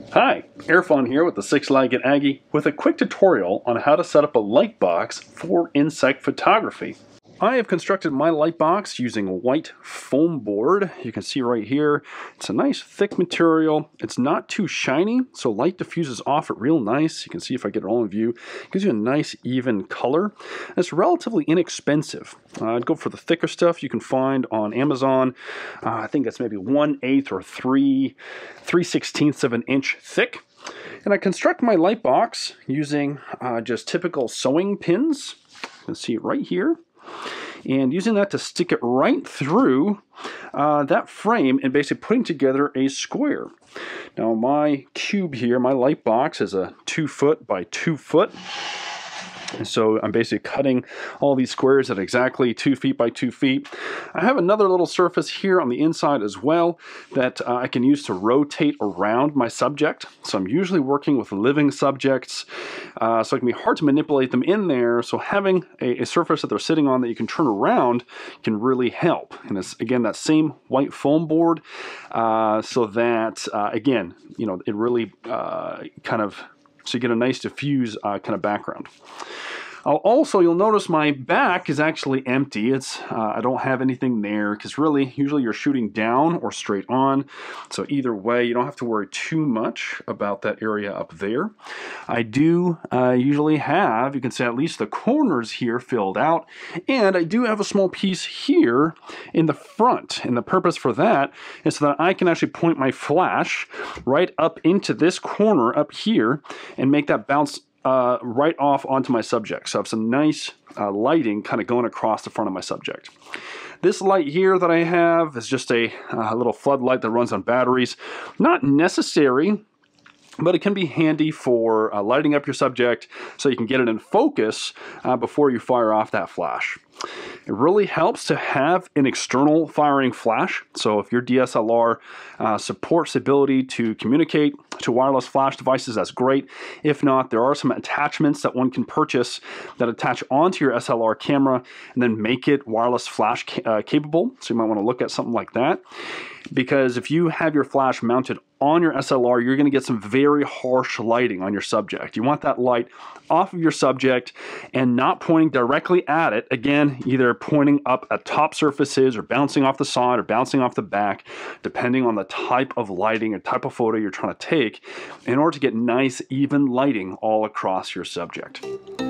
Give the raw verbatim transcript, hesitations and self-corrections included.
Hi, Airfun here with the Six-Legged Aggie with a quick tutorial on how to set up a light box for insect photography. I have constructed my light box using white foam board. You can see right here, it's a nice thick material. It's not too shiny, so light diffuses off it real nice. You can see if I get it all in view. It gives you a nice even color. And it's relatively inexpensive. Uh, I'd go for the thicker stuff you can find on Amazon. Uh, I think that's maybe one eighth or three, three sixteenths of an inch thick. And I construct my light box using uh, just typical sewing pins. You can see it right here. And using that to stick it right through uh, that frame and basically putting together a square. Now my cube here, my light box, is a two foot by two foot. And so I'm basically cutting all these squares at exactly two feet by two feet. I have another little surface here on the inside as well that uh, I can use to rotate around my subject. So I'm usually working with living subjects, uh, so it can be hard to manipulate them in there. So having a, a surface that they're sitting on that you can turn around can really help. And it's, again, that same white foam board, uh, so that, uh, again, you know, it really uh, kind of, so you get a nice diffuse uh, kind of background. I'll also, you'll notice my back is actually empty. It's uh, I don't have anything there because really, usually you're shooting down or straight on. So either way, you don't have to worry too much about that area up there. I do uh, usually have, you can say at least the corners here filled out. And I do have a small piece here in the front. And the purpose for that is so that I can actually point my flash right up into this corner up here and make that bounce Uh, right off onto my subject. So I have some nice uh, lighting kind of going across the front of my subject. This light here that I have is just a uh, little floodlight that runs on batteries. Not necessary, but it can be handy for uh, lighting up your subject so you can get it in focus uh, before you fire off that flash. It really helps to have an external firing flash. So if your D S L R uh, supports the ability to communicate to wireless flash devices, that's great. If not, there are some attachments that one can purchase that attach onto your S L R camera and then make it wireless flash ca uh, capable. So you might want to look at something like that. Because if you have your flash mounted on your S L R, you're going to get some very harsh lighting on your subject. You want that light off of your subject and not pointing directly at it. Again, either pointing up at top surfaces or bouncing off the side or bouncing off the back, depending on the type of lighting or type of photo you're trying to take, in order to get nice, even lighting all across your subject.